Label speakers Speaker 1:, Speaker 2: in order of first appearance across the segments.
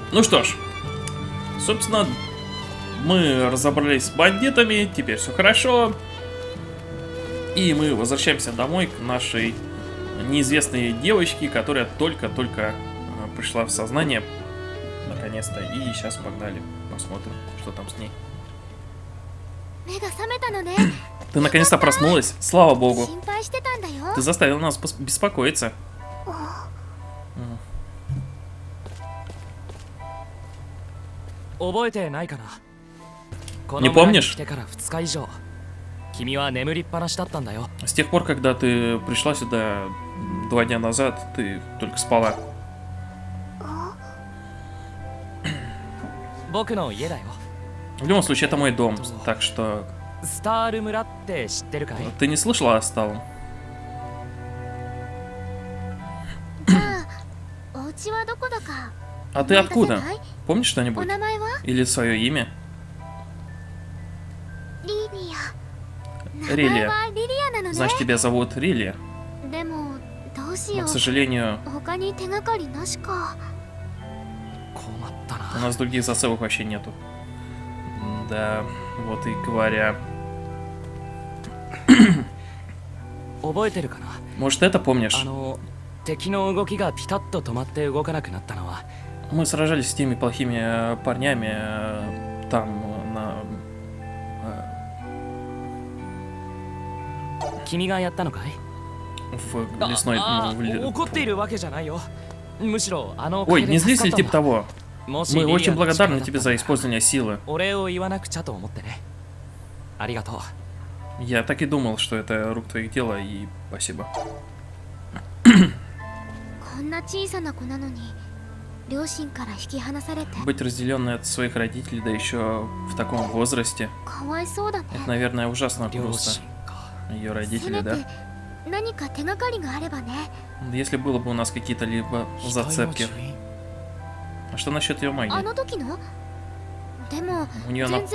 Speaker 1: Ну что ж, собственно, мы разобрались с бандитами, теперь все хорошо. И мы возвращаемся домой к нашей неизвестной девочке, которая только-только пришла в сознание. Наконец-то. И сейчас погнали, посмотрим, что там с ней. Ты наконец-то проснулась? Слава богу. Ты заставил нас беспокоиться. Не помнишь? С тех пор, когда ты пришла сюда 2 дня назад, ты только спала. В любом случае, это мой дом, так что... Ты не слышала о Сталом? А ты откуда? Помнишь что-нибудь? Или свое имя? Рилия. Значит, тебя зовут Рилия. Но, к сожалению, у нас других зацепок вообще нету. Да, вот и говоря. Может, это помнишь? Мы сражались с теми плохими парнями там, на... в лесной... Ой, не злись ли типа того? Мы очень благодарны тебе за использование силы. Я так и думал, что это рук твоих дело, и спасибо. Быть разделенной от своих родителей, да еще в таком возрасте, это, наверное, ужасно грустно. Ее родители, да? Если было бы у нас какие-то либо зацепки. А что насчет ее магии? У нее на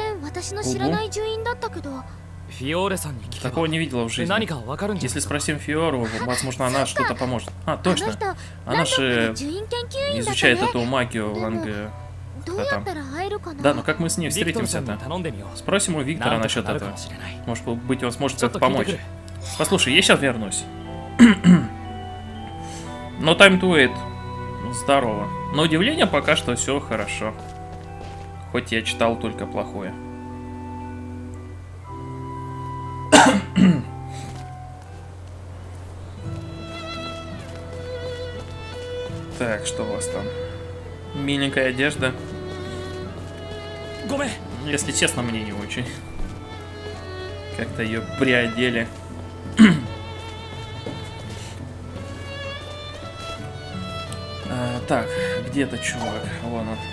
Speaker 1: губу? Такого не видела в жизни. Если спросим Фиору, возможно, она что-то поможет. А, точно. Она же изучает эту магию Ланге. Да, но как мы с ней встретимся-то? Спросим у Виктора насчет этого. Может быть, он сможет как-то помочь. Послушай, я сейчас вернусь. Но time to wait. Здорово. На удивление, пока что все хорошо. Хоть я читал только плохое. Так, что у вас там? Миленькая одежда. Если честно, мне не очень. Как-то ее приодели. Так, где этот чувак? Вон он.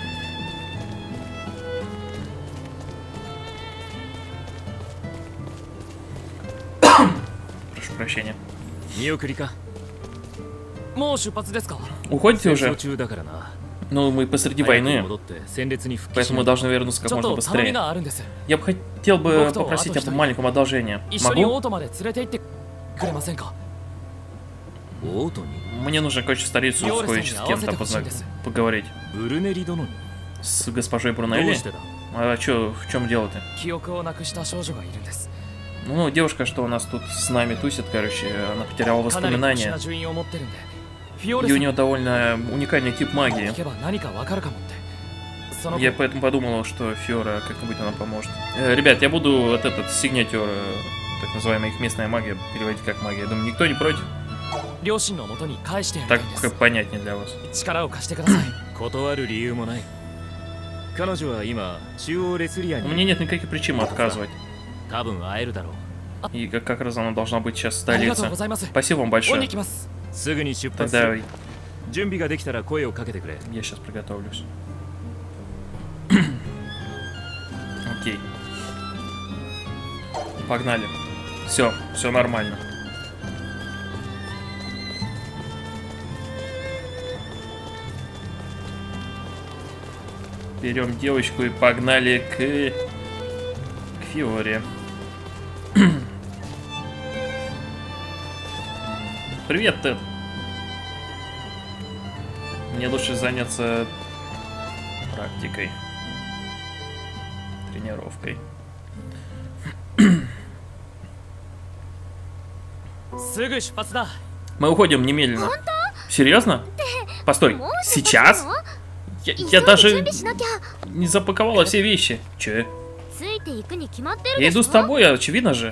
Speaker 1: Прошу прощения. Уходите уже? Ну, мы посреди войны, поэтому должны вернуться как можно быстрее. Я бы хотел попросить об маленьком одолжении. Могу? Мне нужно, короче, в столицу сходить с кем-то поговорить. С госпожой Брунелли? А чё, в чем дело-то? Ну, девушка, что у нас тут с нами тусит, короче, она потеряла воспоминания. И у нее довольно уникальный тип магии. Я поэтому подумал, что Фиора как-нибудь она поможет. Ребят, я буду вот этот сигнатюр, так называемая их местная магия, переводить как магия. Я думаю, никто не против? Так как понятнее для вас. У меня нет никаких причин отказывать. И как раз она должна быть сейчас в столице. Спасибо вам большое. Тогда я сейчас приготовлюсь. Окей. Погнали. Все нормально. Берем девочку и погнали к Фиоре. Привет, Тед. Мне лучше заняться практикой, тренировкой. Мы уходим немедленно. Серьезно? Постой, сейчас? Я даже не запаковала все вещи. Че? Я иду с тобой, очевидно же.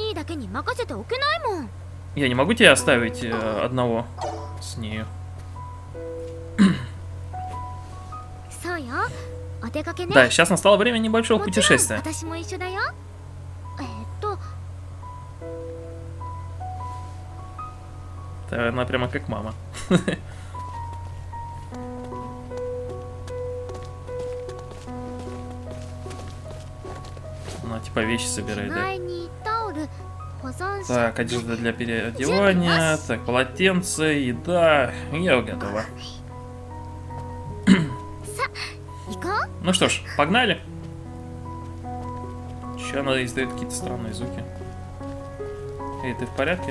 Speaker 1: Я не могу тебя оставить одного с нею. Да, сейчас настало время небольшого путешествия. Она прямо как мама. Она типа вещи собирает, да? Так, одежда для переодевания. Так, полотенце, еда. Я готова. Ну что ж, погнали. Еще она издает какие-то странные звуки. Эй, ты в порядке?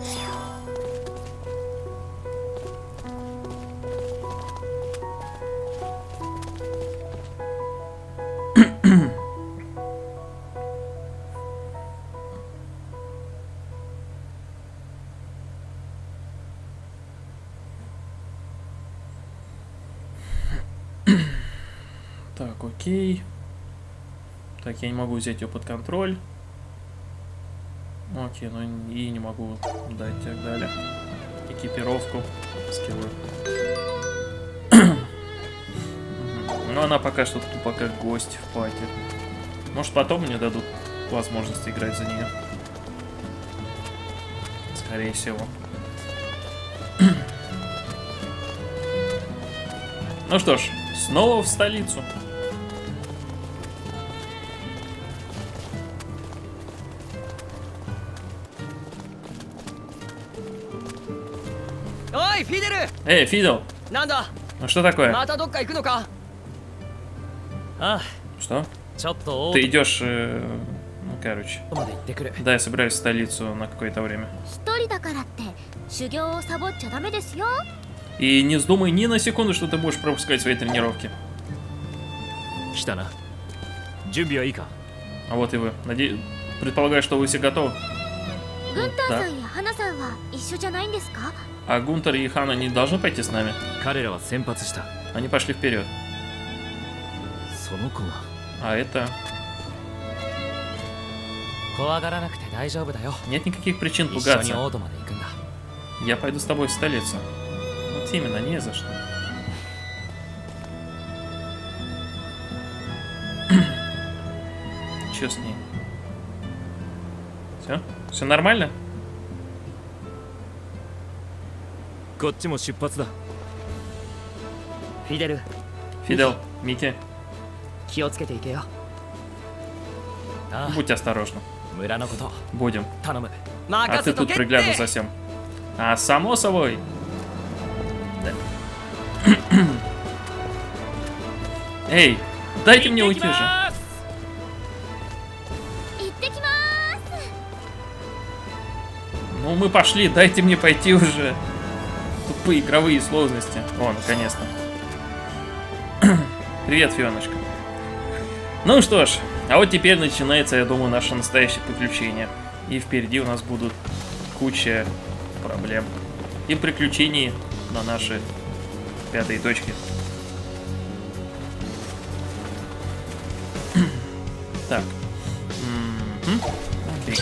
Speaker 1: Так, окей. Так, я не могу взять ее под контроль. Окей, ну и не могу дать и так далее. Экипировку, скиллы. Но она пока что тупо как гость в пати. Может, потом мне дадут возможность играть за нее. Скорее всего. Ну что ж, снова в столицу. Эй, Фидел! Ну что такое? Что? Ты идешь... ну, короче. Да, я собираюсь в столицу на какое-то время. И не вздумай ни на секунду, что ты будешь пропускать свои тренировки. А вот и вы. Предполагаю, что вы все готовы? Да. А Гунтер и Хана не должны пойти с нами? Они пошли вперед. А это... Нет никаких причин пугаться. Я пойду с тобой в столицу. Вот именно, не за что. Че с ней? Все? Все нормально? Фидел, Микки. Будь осторожна. Будем. А ты тут приглядай за всем. А, само собой. Да. Эй, дайте мне уйти же. Ну, мы пошли, дайте мне пойти уже. Тупые игровые сложности. О, наконец-то. Привет, Фионочка. Ну что ж, а вот теперь начинается, я думаю, наше настоящее приключение. И впереди у нас будут куча проблем и приключений на нашей пятой точке. Так. Окей.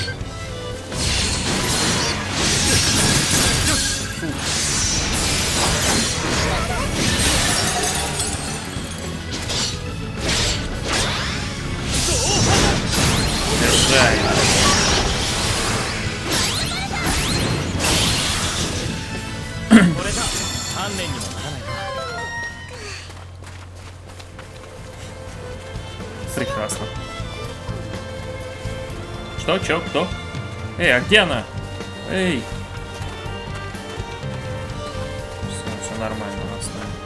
Speaker 1: Держай. Прекрасно. Что? Чё? Кто? Эй, а где она? Эй. Все нормально у нас с нами.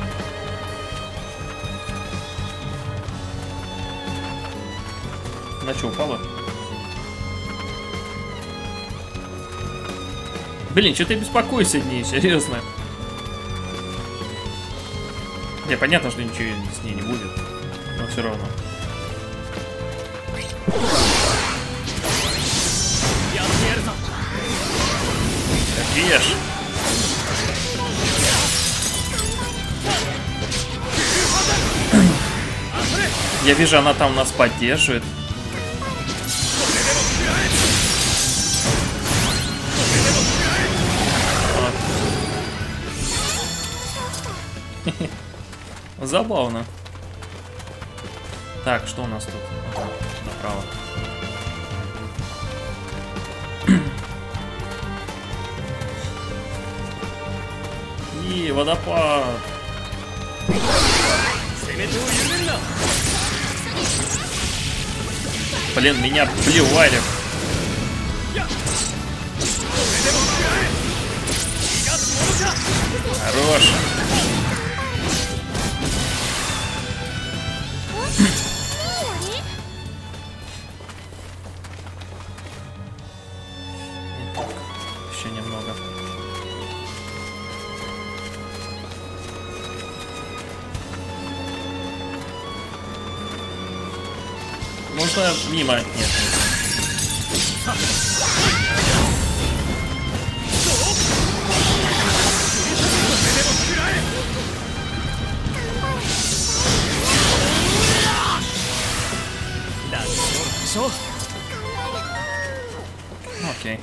Speaker 1: Она что, упала? Блин, что ты беспокойся о ней, серьезно. Не, понятно, что ничего с ней не будет, но все равно. Ешь. Я вижу, она там нас поддерживает. Забавно. Так, что у нас тут? Ага, направо. И водопад. Блин, меня плевали. Хорош. Еще немного. Можно мимо? Нет. Окей.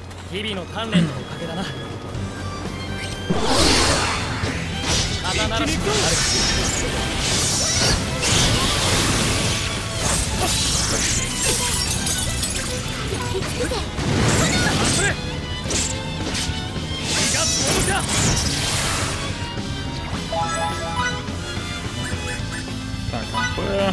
Speaker 1: Так, АП.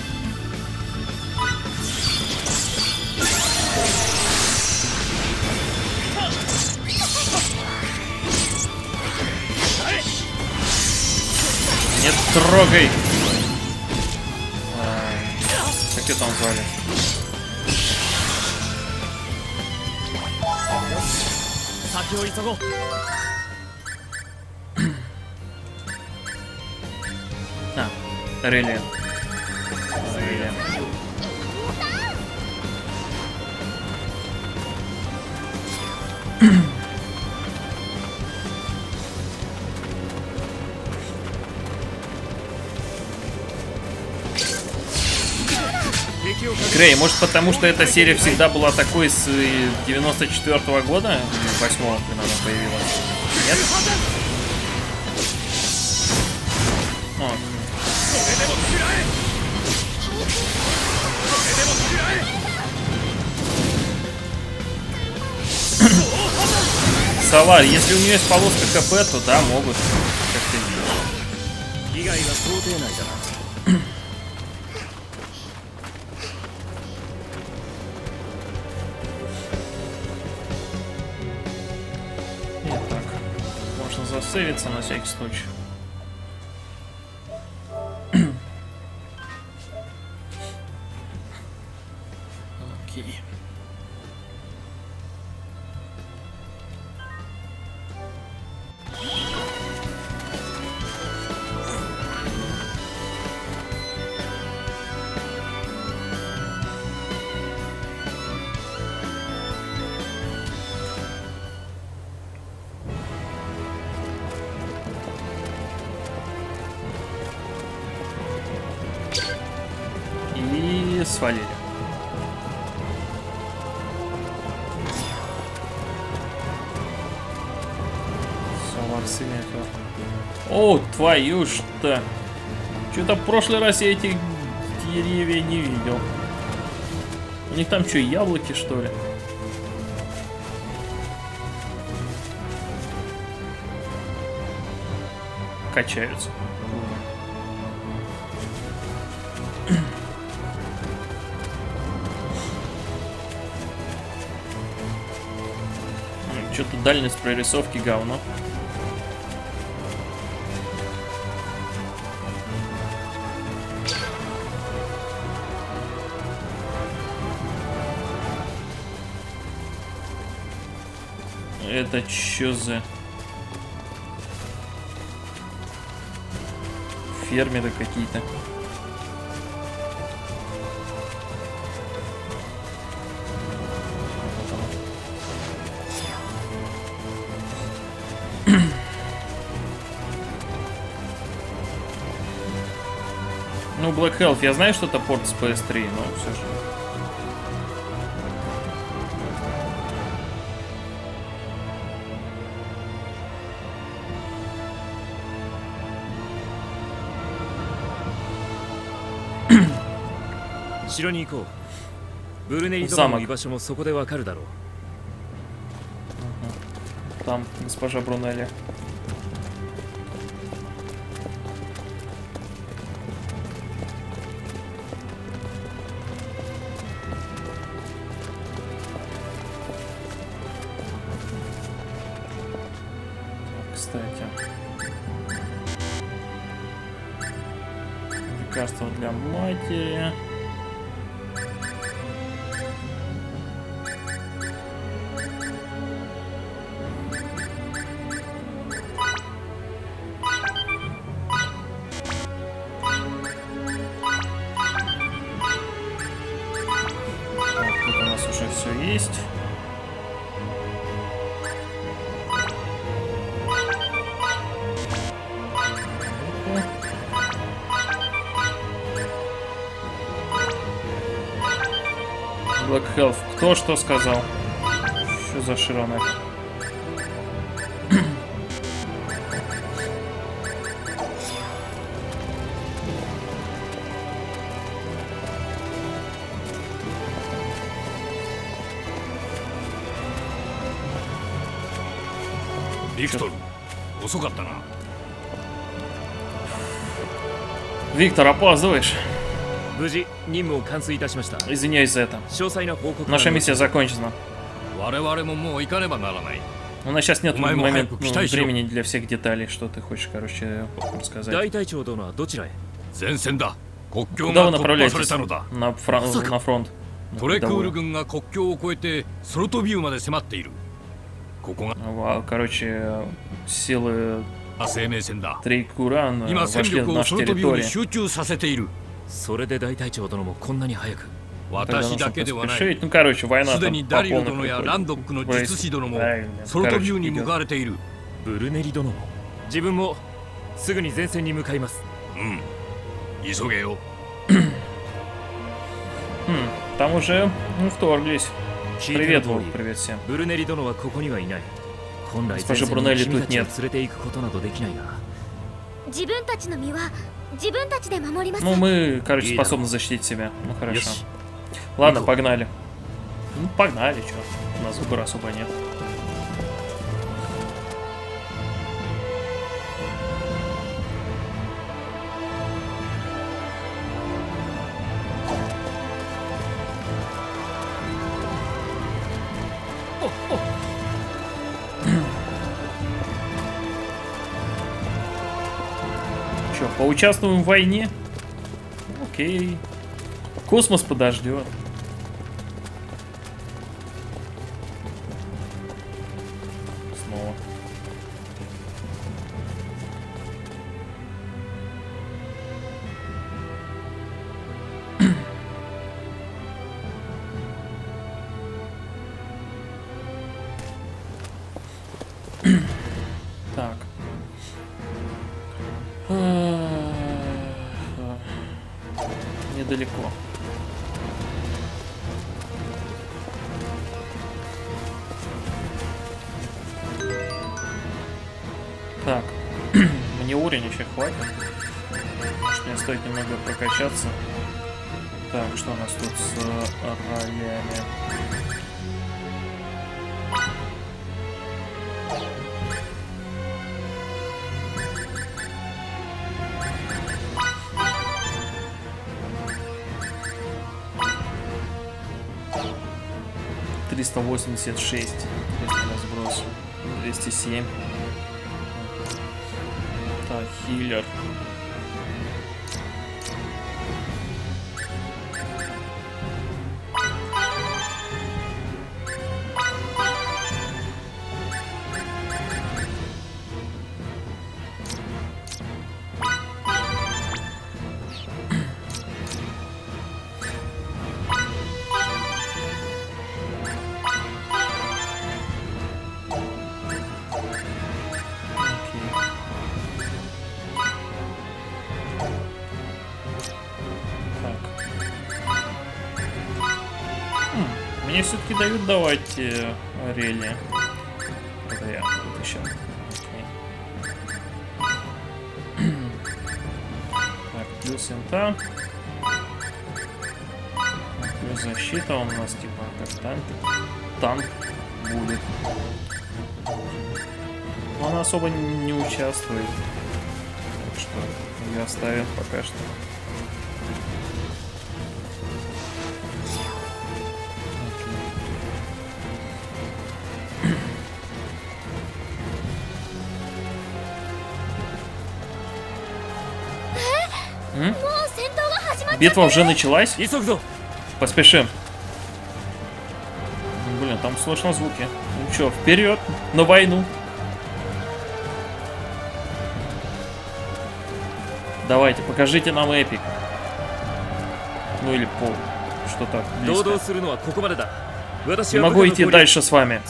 Speaker 1: Не трогай! Как ее там звали? Реле. Грей, может потому что эта серия всегда была такой с 94-го года? 8-го, когда она появилась? Нет? О. Савар, если у нее есть полоска КП, то да, могут. Как ты видишь. Итак, можно засейвиться на всякий случай. Окей. И свалили. О, твою что! Что-то в прошлый раз я этих деревьев не видел. У них там что, яблоки, что ли? Качаются. Что-то дальность прорисовки говно. Это чё за... фермеры какие-то. Ну, Black Health, я знаю, что это порт с PS3, но все же. Замок. Там госпожа Брунелли. Кстати. Лекарство для матери. Тут у нас уже все есть. Black Health. Кто что сказал? Что за шраны?
Speaker 2: Виктор,
Speaker 1: Виктор, опаздываешь. Извиняюсь за это. Наша миссия закончена. У нас сейчас нет времени для всех деталей. Что ты хочешь, короче, рассказать? Куда вы направляетесь? На фронт. Короче, силы Трейкуран вошли в нашу территорию. Ну, короче, война там по полной там уже вторглись. Привет, Волк, привет всем. Госпожи Брунелли тут нет. Ну, мы, короче, способны защитить себя. Ну, хорошо. Ладно, погнали. Ну, погнали, чё. У нас выбора особо нет. Чё, поучаствуем в войне? Окей. Космос подождет. Снова. Так. Недалеко. Так. Мне уровень еще хватит. Может, мне стоит немного прокачаться. Так, что у нас тут с ролями? $386. Разброс. 207. Так, хиллер. Мне все-таки дают давать рели. Это я вытащил. Так, плюс инта. Плюс защита у нас типа как танк будет. Но она особо не участвует. Так что ее оставим пока что. Битва уже началась? Поспешим. Блин, там слышно звуки. Ну чё, вперед, на войну. Давайте, покажите нам эпик. Ну или пол. Что-то близко. Не могу идти дальше с вами.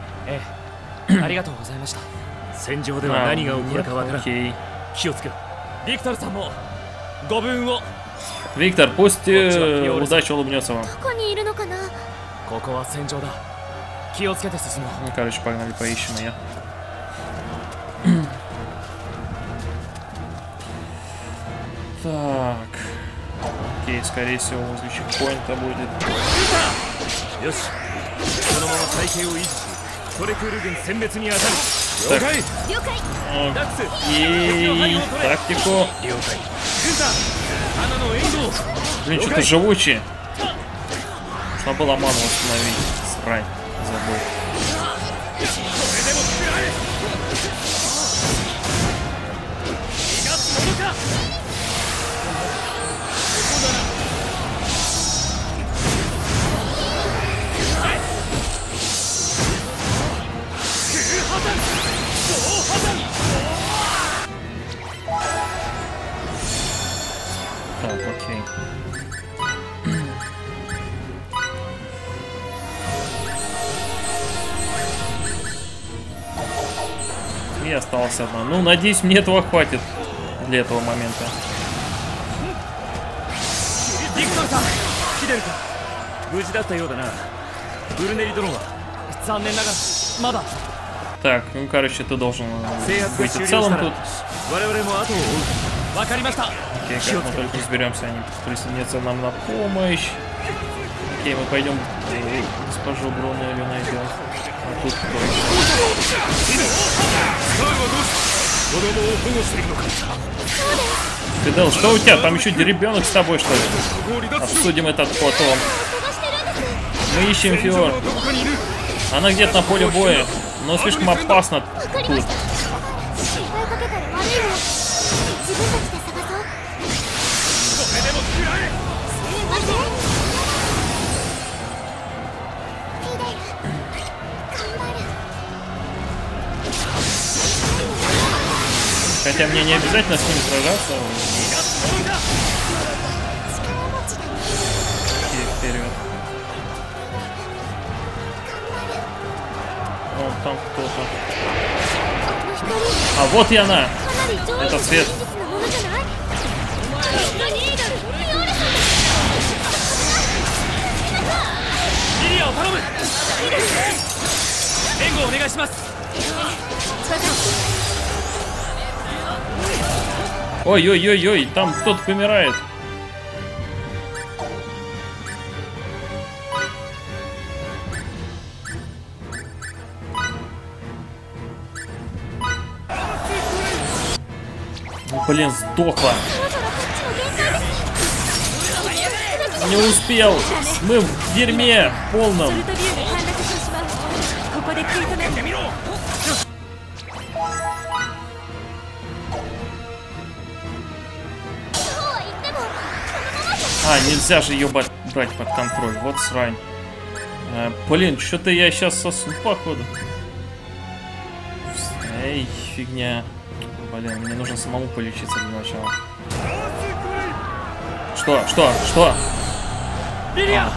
Speaker 1: Окей. Виктор, пусть удача улыбнется вам. Ну, короче, погнали, поищем ее. Так. Окей, скорее всего, возле чекпоинта будет. Так. Окей, тактику. Блин, что-то живучий. Нужно было ману установить. Срань, забыл. Так, окей. И осталась одна. Ну, надеюсь, мне этого хватит для этого момента. Так, ну, короче, ты должен быть целым тут. Окей, как мы только разберемся, они присоединятся нам на помощь. Окей, мы пойдем госпожу Брунелью найдем. А тут Фидел, что у тебя? Там еще ребенок с тобой, что ли? Обсудим это потом. Мы ищем Фиор. Она где-то на поле боя, но слишком опасно тут. Хотя мне не обязательно с ним сражаться. И вперед. Вон там кто-то. А вот и она. Это свет. Ой-ой-ой-ой, там кто-то помирает. Блин, сдохла. Не успел. Мы в дерьме полном. А, нельзя же ее брать под контроль. Вот срань. Блин, что-то я сейчас сосу, походу. Эй, фигня. Блин, мне нужно самому полечиться для начала. Что? А.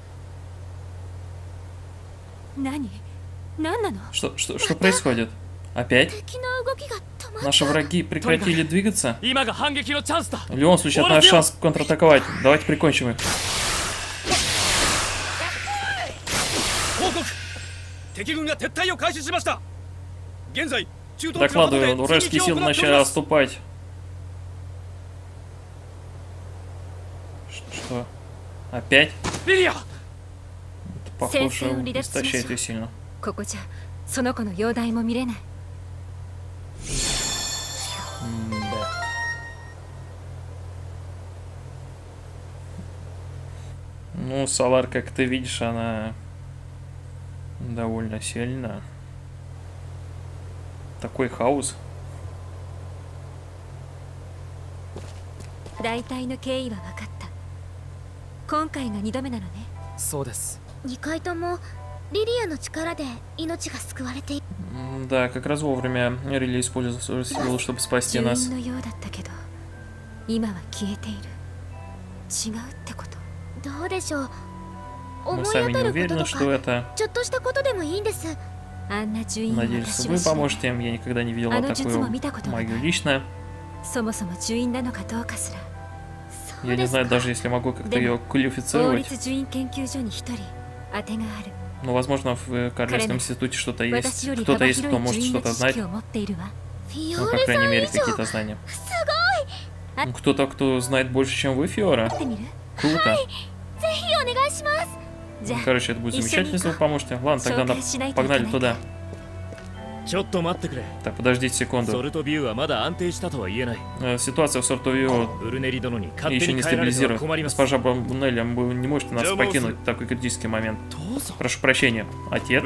Speaker 1: Что происходит? Опять? Наши враги прекратили двигаться? В любом случае, это наш шанс контратаковать. Давайте прикончим их. Докладываю, вражеские силы начали отступать. Что? Опять? Это, похоже, истощает ее сильно. Да. Ну, Салар, как ты видишь, она довольно сильна. Такой хаос. Да, как раз вовремя Рилли использовал силу, чтобы спасти нас. Мы сами не уверены, что это. Надеюсь, вы поможете им. Я никогда не видела такую магию лично. Я не знаю, даже если могу как-то ее квалифицировать. Но, возможно, в Королевском институте что-то есть. Кто-то есть, кто может что-то знать. Ну, по крайней мере, какие-то знания. Кто-то, кто знает больше, чем вы, Фиора. Круто. Короче, это будет замечательно, если вы поможете. Ладно, тогда погнали туда. Так, подождите секунду. Ситуация в Сортовио еще не стабилизирует. Госпожа Брунелли, вы не можете нас покинуть в такой критический момент. Прошу прощения, отец.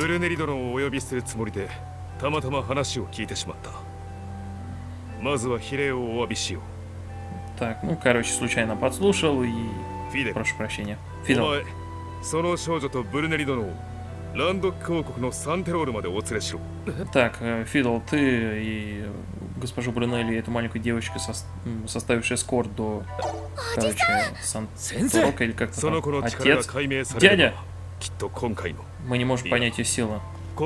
Speaker 1: Так, ну, короче, случайно подслушал и... Прошу прощения. Фидл. Так, Фидл, ты и госпожу Брунелли, эту маленькую девочку, составившую эскорт до, короче, Сан-Торока, или как-то там. Отец? Дядя? Мы не можем понять ее силу.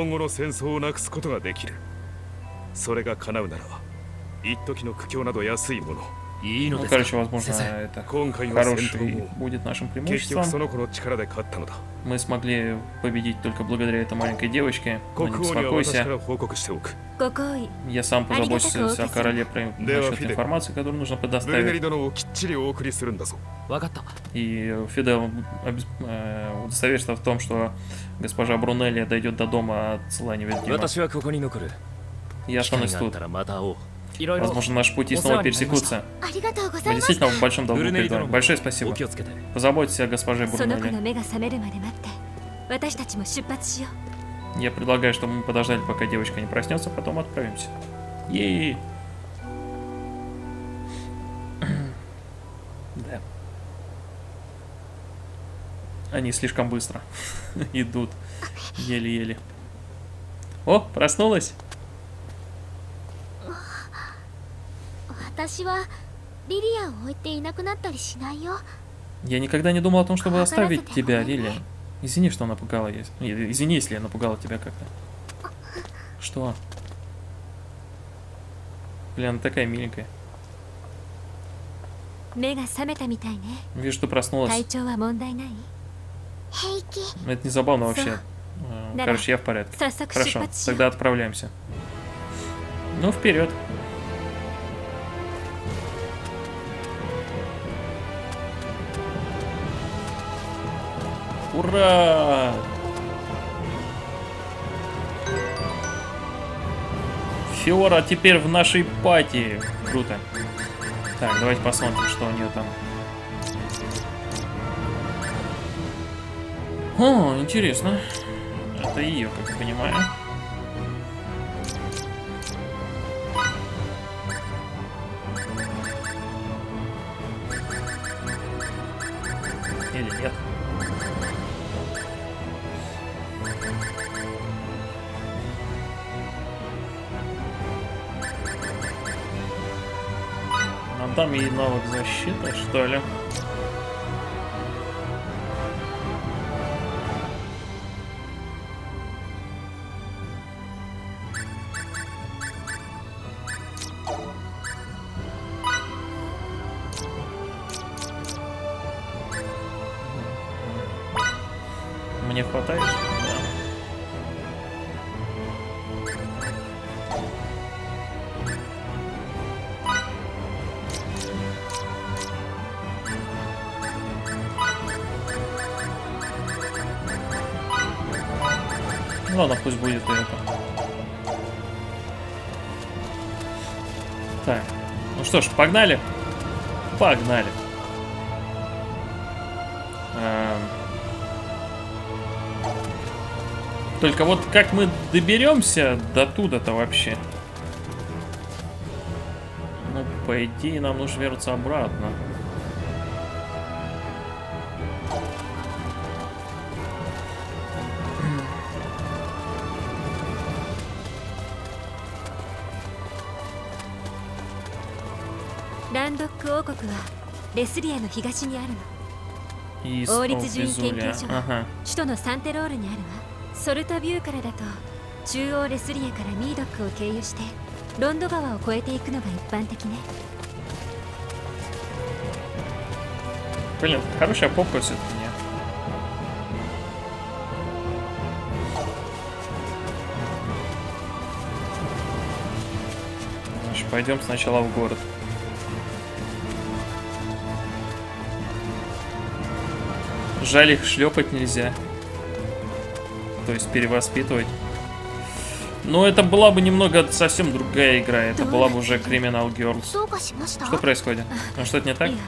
Speaker 1: Ну, короче, возможно, это хороший будет нашим преимуществом. Мы смогли победить только благодаря этой маленькой девочке. Но не беспокойся. Я сам позабочусь о короле насчет информации, которую нужно предоставить. И Фидел удостоверится в том, что госпожа Брунелли дойдет до дома от села Невидима. Я останусь тут. Возможно, наши пути снова пересекутся. Мы действительно в большом долгу перед вами. Большое спасибо. Позаботьтесь о госпоже Брунелли. Я предлагаю, чтобы мы подождали, пока девочка не проснется, потом отправимся. Ей. Да. Они слишком быстро идут. Еле-еле. О, проснулась. Я никогда не думал о том, чтобы оставить тебя, Лилия. Извини, что напугала я. Извини, если я напугала тебя как-то. Что? Блин, она такая миленькая. Вижу, что проснулась. Это не забавно вообще. Короче, я в порядке. Хорошо, тогда отправляемся. Ну, вперед. Ура! Фиора теперь в нашей пати. Круто. Так, давайте посмотрим, что у нее там. О, интересно. Это ее, как я понимаю. Или нет? Там ей навык защиты, что ли? Мне хватает? Ну ладно, пусть будет и это. Так, ну что ж, погнали. Погнали. Только вот как мы доберемся до туда-то вообще? Ну, по идее, нам нужно вернуться обратно. И Лесурия. Ага.
Speaker 2: ソルタビューからだと中央レスリエからミードックを経由してロンド川を越えていくのが一般的ね。
Speaker 1: Блин, хорошая попка все-таки нет. Значит, пойдем сначала в город. Жаль, их шлепать нельзя. То есть перевоспитывать. Но это была бы немного совсем другая игра. Это была бы уже Criminal Girls. Что происходит? Ну, что-то не так?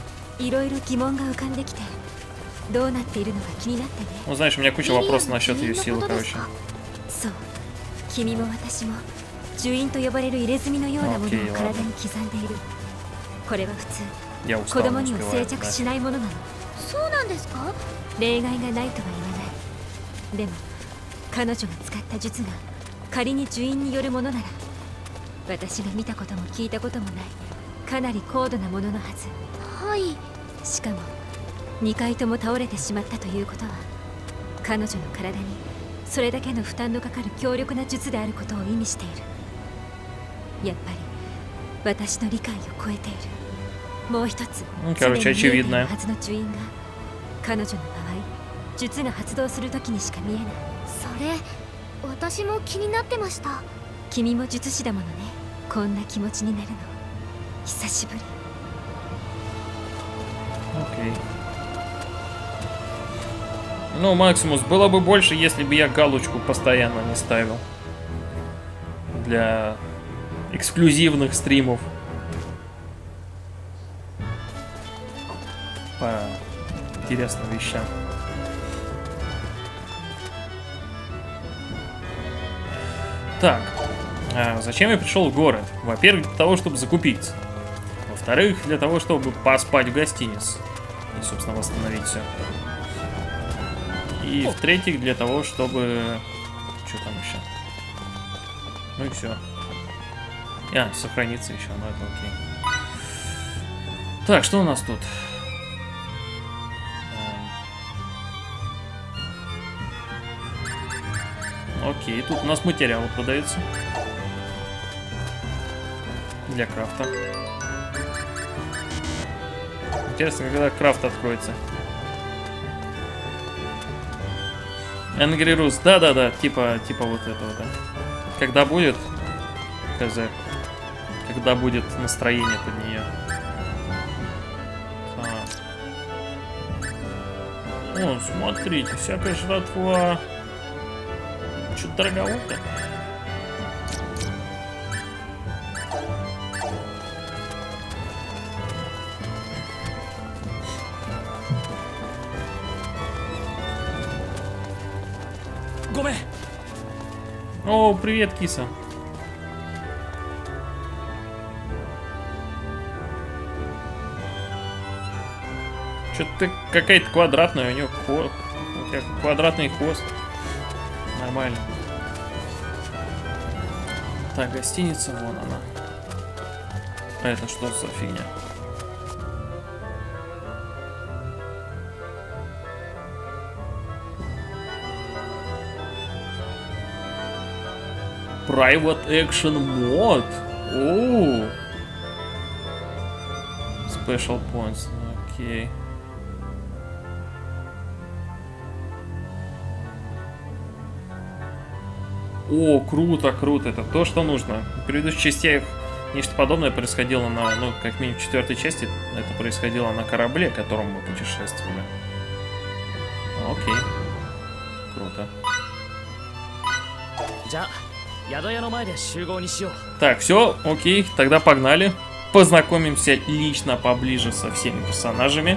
Speaker 1: Ну, знаешь, у меня куча вопросов насчет ее силы, короче. Окей, ладно. Я устал, не успеваю. Да.
Speaker 2: 彼女が使った術が仮に呪印によるものなら私が見たことも聞いたこともないかなり高度なもののはず。はい。しかも2回とも倒れてしまったということは彼女の体にそれだけの負担のかかる強力な術であることを意味している。やっぱり私の理解を超えている。もう一つ常に見えているはずの呪印が彼女の場合術が発動するときにしか見えない。それ私も気になってました。君も術師だものね。こんな気持ちになるの久しぶり。
Speaker 1: Окей. Ну, Максимус, было бы больше, если бы я галочку постоянно не ставил. Для эксклюзивных стримов. По интересным вещам. Так, зачем я пришел в город? Во-первых, для того, чтобы закупиться. Во-вторых, для того, чтобы поспать в гостинице. И, собственно, восстановить все. И в-третьих, для того, чтобы... Что там еще? Ну и все. Сохраниться еще, но это окей. Так, что у нас тут? Окей, тут у нас материалы продаются. Для крафта. Интересно, когда крафт откроется. Angry Rus, да-да-да, типа вот этого, да. Когда будет, хз, когда будет настроение под нее. О, смотрите, всякая жратва. Что-то дороговато. О, привет, киса. Что-то какая-то квадратная, у нее квадратный хвост. Нормально. Так, гостиница, вон она. А это что за фигня? Private Action Mod. Оу. Special Points. Окей. О, круто, круто. Это то, что нужно. В предыдущих частях нечто подобное происходило на, ну, как минимум в 4-й части, это происходило на корабле, которым мы путешествовали. Окей. Круто. Так, все, окей, тогда погнали. Познакомимся лично поближе со всеми персонажами.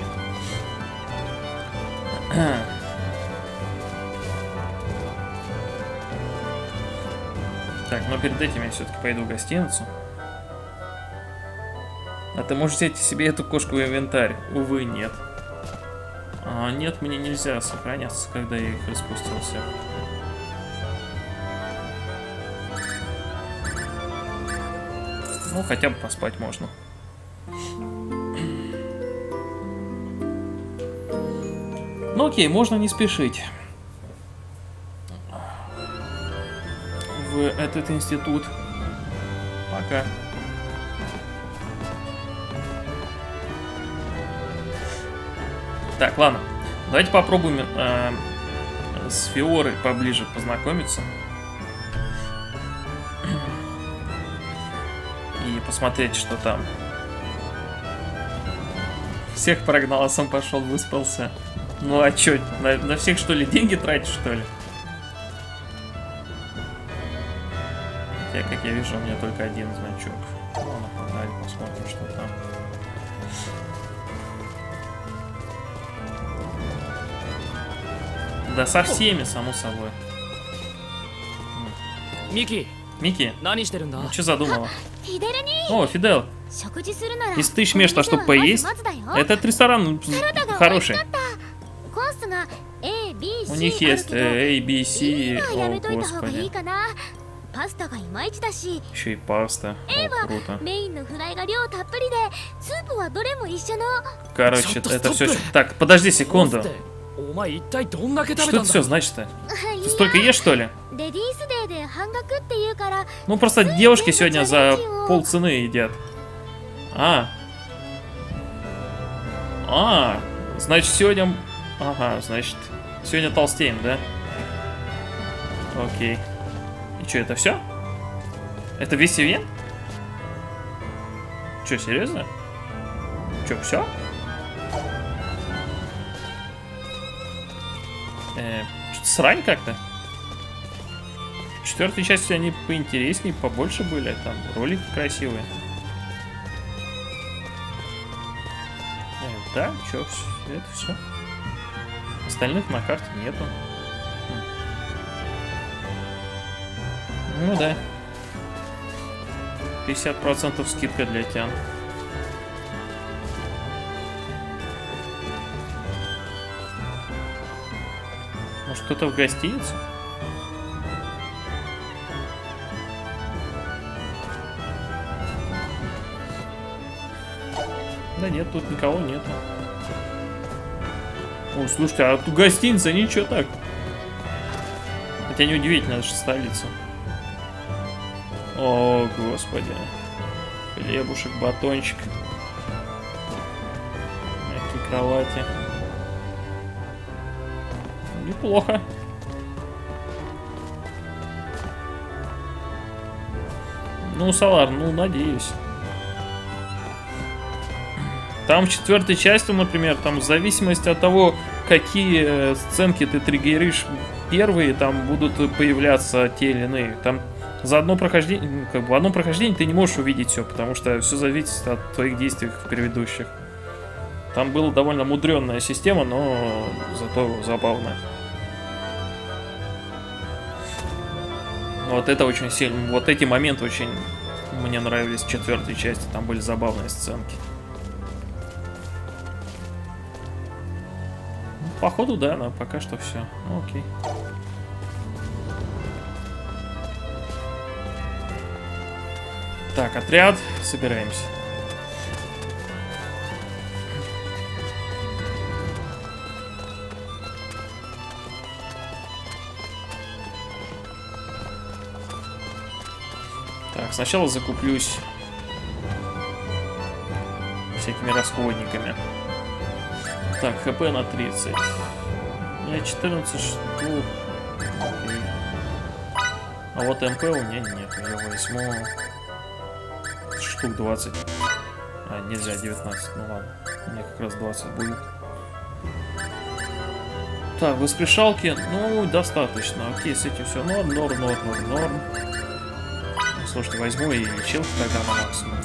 Speaker 1: Так, но перед этим я все-таки пойду в гостиницу. А ты можешь взять себе эту кошку в инвентарь? Увы, нет. Нет, мне нельзя сохраняться, когда я их распустил всех. Ну, хотя бы поспать можно. Ну окей, можно не спешить в этот институт. Пока. Так, ладно. Давайте попробуем с Фиорой поближе познакомиться. И посмотреть, что там. Всех прогнал, а сам пошел, выспался. Ну а чё, на всех что ли деньги тратишь, что ли? Хотя, как я вижу, у меня только один значок. Ладно, погнали, посмотрим, что там. Да со всеми, само собой.
Speaker 3: Мики!
Speaker 1: Мики? Ну, что задумала? О, Фидел. Если ты ищешь место, чтобы поесть, этот ресторан хороший. У них есть A, B, C. О, господи. Еще и паста. О, круто. Короче, это все... Так, подожди секунду. Что это все значит-то? Ты столько ешь, что ли? Ну, просто девушки сегодня за полцены едят. Значит, сегодня... Ага, значит, сегодня толстеем, да? Окей. И что, это все? Это весь ивент? Че, серьезно? Че, все? Что-то срань как-то. В 4-й части они поинтереснее, побольше были. Там ролики красивые. Да, что, это все. Остальных на карте нету. Ну да. 50% скидка для тян. Может, кто-то в гостинице? Да нет, тут никого нету. О, слушайте, а тут гостиница, ничего так. Хотя неудивительно, это же столица. О, господи. Хлебушек, батончик. Мягкие кровати. Неплохо. Ну, Солар, ну, надеюсь. Там в 4-й части, например, там в зависимости от того, какие сценки ты триггеришь первые, там будут появляться те или иные. Там за одно прохождение, как бы в одном прохождении ты не можешь увидеть все, потому что все зависит от твоих действий в предыдущих. Там была довольно мудренная система, но зато забавная. Вот это очень сильно, вот эти моменты очень мне нравились в 4-й части, там были забавные сценки. Походу, да, но пока что все. Ну, окей. Так, отряд, собираемся. Так, сначала закуплюсь всякими расходниками. Так, хп на 30. У меня 14 штук. Окей. А вот МП у меня нет. Я возьму штук 20. А, нельзя 19. Ну ладно. У меня как раз 20 будет. Так, воскрешалки, ну, достаточно. Окей, с этим все норм. Слушайте, возьму и лечилку тогда на максимум.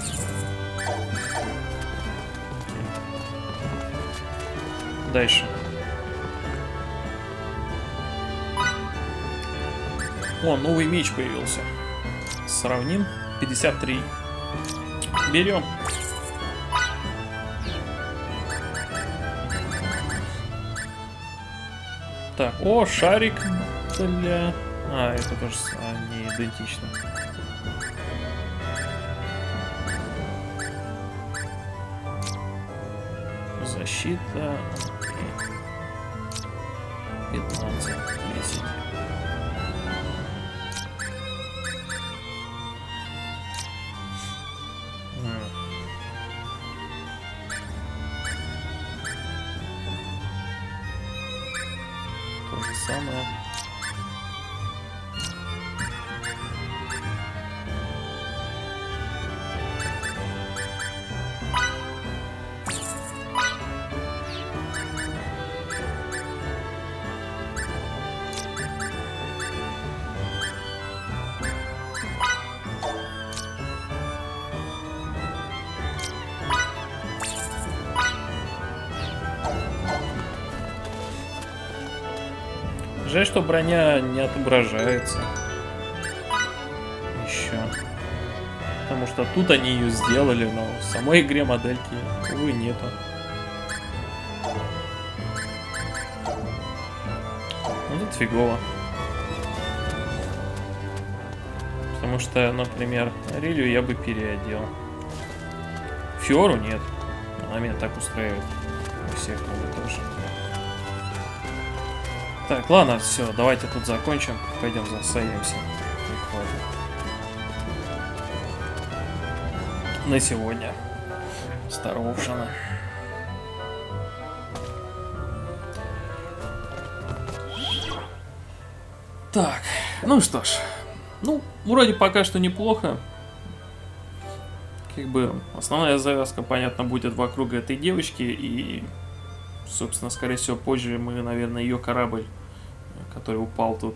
Speaker 1: Окей. Дальше. О, новый меч появился. Сравним. 53. Берем. Так, о, шарик для... А, это тоже не идентично. Защита. 15, 10. То же самое. Жаль, что броня не отображается. Еще. Потому что тут они ее сделали, но в самой игре модельки, увы, нету. Ну тут фигово. Потому что, например, Рилью я бы переодел. Фиору нет. Она меня так устраивает. У всех новых тоже. Так, ладно, все, давайте тут закончим. Пойдем засейвимся. На сегодня. Старого Овшана. Так, ну что ж. Ну, вроде пока что неплохо. Как бы основная завязка, понятно, будет вокруг этой девочки. И, собственно, скорее всего, позже мы, наверное, ее корабль, который упал тут,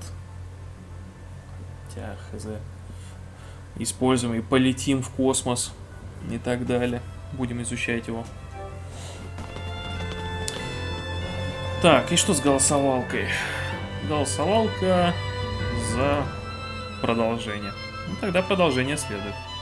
Speaker 1: хз, используем и полетим в космос и так далее. Будем изучать его. Так, и что с голосовалкой? Голосовалка за продолжение. Ну, тогда продолжение следует.